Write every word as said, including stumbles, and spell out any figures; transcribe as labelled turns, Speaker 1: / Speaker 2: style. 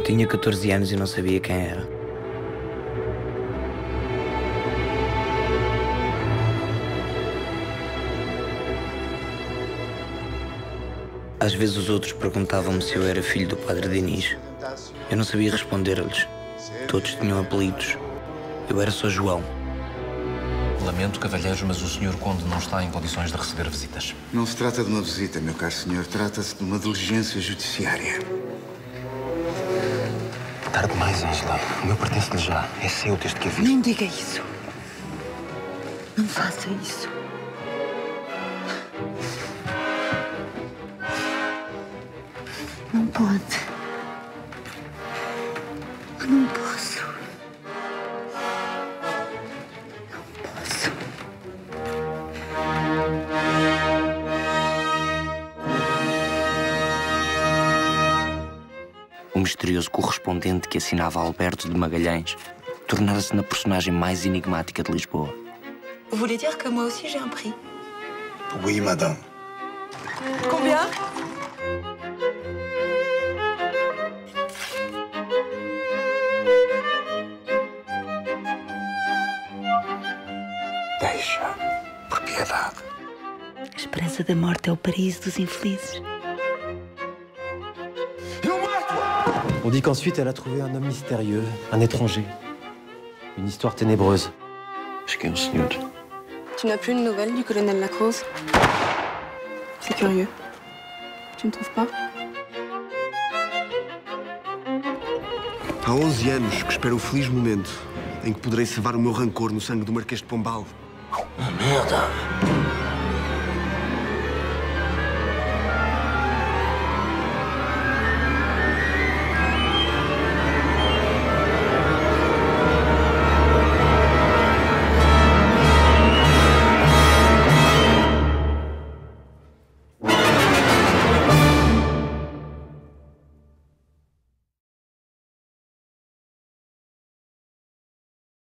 Speaker 1: Tinha catorze anos e não sabia quem era. Às vezes os outros perguntavam-me se eu era filho do Padre Denis. Eu não sabia responder-lhes. Todos tinham apelidos. Eu era só João.
Speaker 2: Lamento, cavalheiros, mas o senhor Conde não está em condições de receber visitas.
Speaker 3: Não se trata de uma visita, meu caro senhor. Trata-se de uma diligência judiciária.
Speaker 2: Tarde demais, Ângela. O meu pertence-lhe já. É seu desde que a vi.
Speaker 4: Não diga isso. Não faça isso. Não pode. Eu não posso. Não posso.
Speaker 1: O misterioso correspondente que assinava Alberto de Magalhães tornara-se na personagem mais enigmática de Lisboa.
Speaker 5: Vous voulez dire que moi aussi j'ai un prix?
Speaker 3: Oui, madame.
Speaker 5: Combien?
Speaker 3: Deixa, por piedade.
Speaker 4: A esperança da morte é o paraíso dos infelizes.
Speaker 6: On dit qu'ensuite, elle a trouvé un homme mystérieux, un étranger. Une histoire ténébreuse.
Speaker 2: Acho que é o senhor.
Speaker 7: Tu n'as plus de nouvelles du colonel Lacroze? C'est curieux. Tu ne trouves pas?
Speaker 8: Há onze anos que espero o feliz momento em que poderei cevar o meu rancor no sangue do Marquês de Pombal.
Speaker 3: Ah, merda!